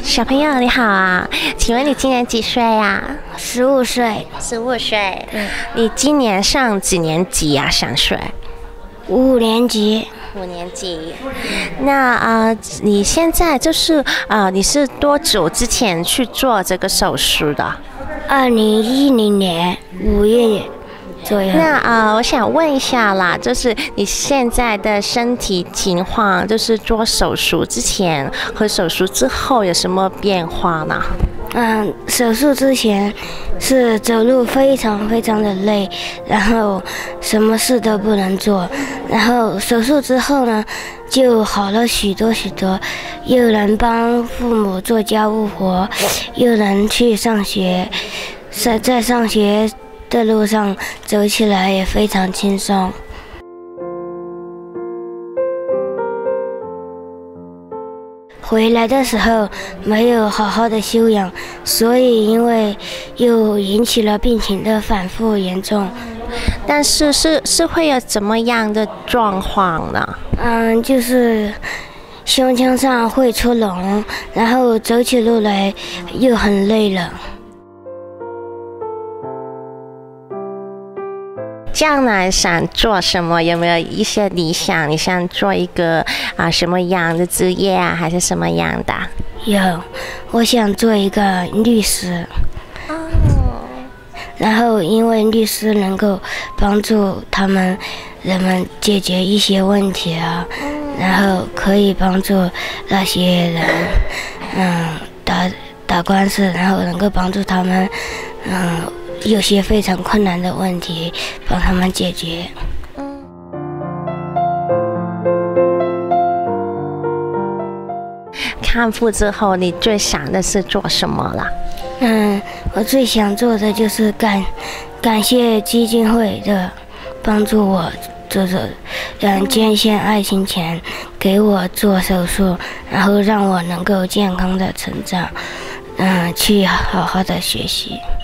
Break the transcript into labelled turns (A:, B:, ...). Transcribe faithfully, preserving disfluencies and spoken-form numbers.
A: 小朋友你好啊，请问你今年几岁呀？
B: 十五岁。
A: 十五岁。
B: 对。
A: 你今年上几年级呀？三岁。
B: 五年级。
A: 五年级。那啊、呃，你现在就是啊、呃，你是多久之前去做这个手术的？
B: 二零一零年五月左右。
A: 那呃，我想问一下啦，就是你现在的身体情况，就是做手术之前和手术之后有什么变化呢？
B: 嗯，手术之前是走路非常非常的累，然后什么事都不能做。然后手术之后呢，就好了许多许多，又能帮父母做家务活，又能去上学，在在上学的路上走起来也非常轻松。回来的时候没有好好的休养，所以因为又引起了病情的反复严重。
A: 但是是是会有怎么样的状况呢？
B: 嗯，就是胸腔上会出脓，然后走起路来又很累了。
A: 将来想做什么？有没有一些理想？你想做一个啊什么样的职业啊，还是什么样的？
B: 有，我想做一个律师。
A: 哦。
B: 然后，因为律师能够帮助他们人们解决一些问题啊，然后可以帮助那些人，嗯，打打官司，然后能够帮助他们，嗯。有些非常困难的问题，帮他们解决。
A: 嗯。康复之后，你最想的是做什么了？
B: 嗯，我最想做的就是感感谢基金会的帮助我做做，嗯，捐献爱心钱给我做手术，然后让我能够健康的成长，嗯，去好好的学习。